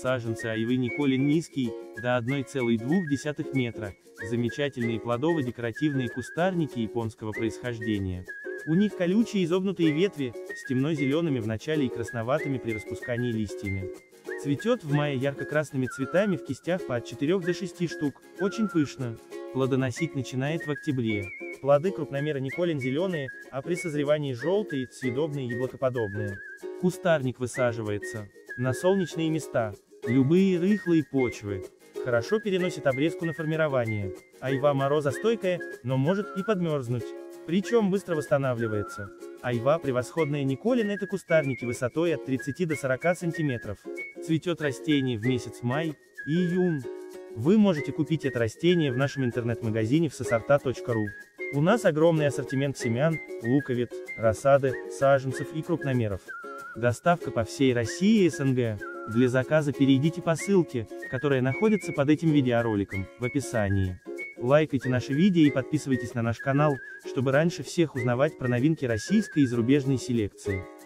Саженцы айвы Николин низкий, до 1,2 метра, замечательные плодово-декоративные кустарники японского происхождения. У них колючие изогнутые ветви, с темно-зелеными в начале и красноватыми при распускании листьями. Цветет в мае ярко-красными цветами в кистях по от 4 до 6 штук, очень пышно. Плодоносить начинает в октябре. Плоды крупномера Николин зеленые, а при созревании желтые, съедобные и яблокоподобные. Кустарник высаживается на солнечные места, любые рыхлые почвы. Хорошо переносит обрезку на формирование. Айва морозостойкая, но может и подмерзнуть. Причем быстро восстанавливается. Айва превосходная Николин — это кустарники высотой от 30 до 40 сантиметров. Цветет растение в месяц май и июнь. Вы можете купить это растение в нашем интернет-магазине всесорта.ру. У нас огромный ассортимент семян, луковиц, рассады, саженцев и крупномеров. Доставка по всей России и СНГ. Для заказа перейдите по ссылке, которая находится под этим видеороликом, в описании. Лайкайте наши видео и подписывайтесь на наш канал, чтобы раньше всех узнавать про новинки российской и зарубежной селекции.